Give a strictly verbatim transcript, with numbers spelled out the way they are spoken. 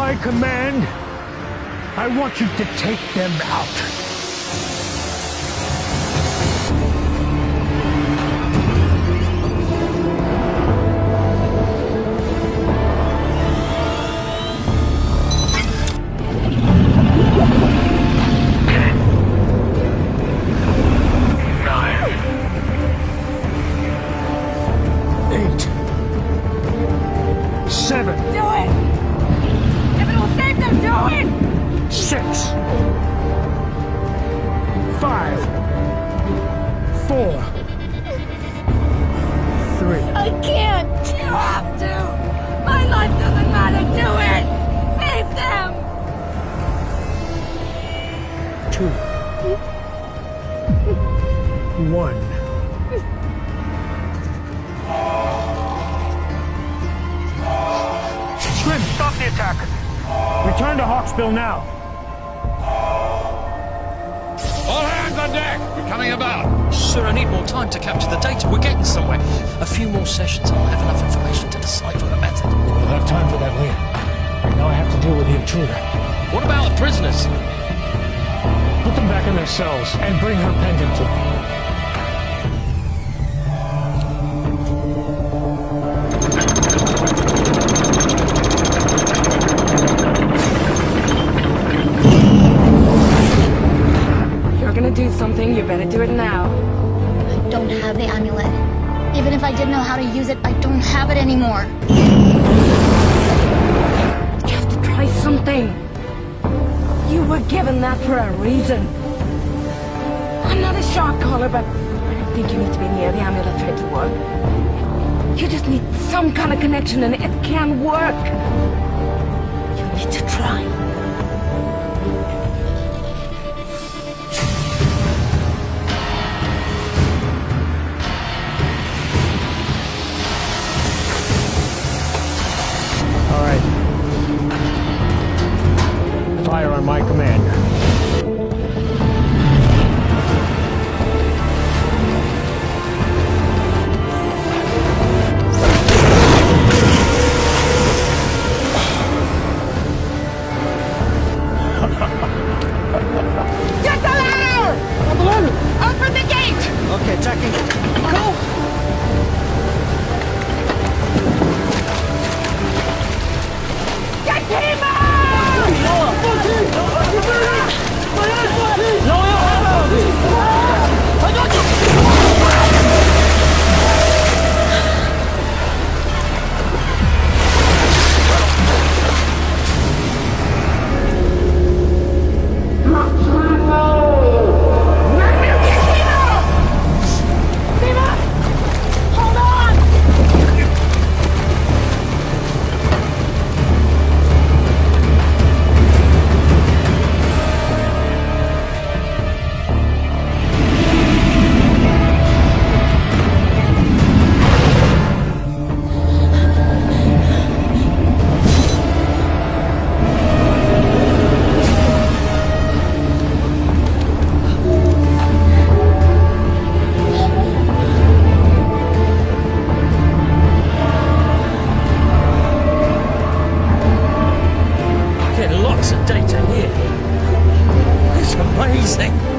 my command, I want you to take them out. Seven. Do it! If it will save them, do it! Six. Five. Four. Three. I can't! You have to! My life doesn't matter, do it! Save them! Two. One. Scrim, stop the attack. Return to Hawksbill now. All hands on deck! We're coming about. Sir, I need more time to capture the data. We're getting somewhere. A few more sessions, I'll have enough information to decipher the method. We'll have time for that later. Right now I have to deal with the intruder. What about the prisoners? Put them back in their cells and bring her pendant to them. Do something, you better do it now. I don't have the amulet. Even if I did know how to use it, I don't have it anymore. You have to try something. You were given that for a reason. I'm not a shot caller, but I don't think you need to be near the amulet for it to work. You just need some kind of connection and it can work. You need to try. Fire on my command. Get the ladder! The ladder! Open the gate! Okay, attacking. Go! Get him out! Lots of data here. It's amazing.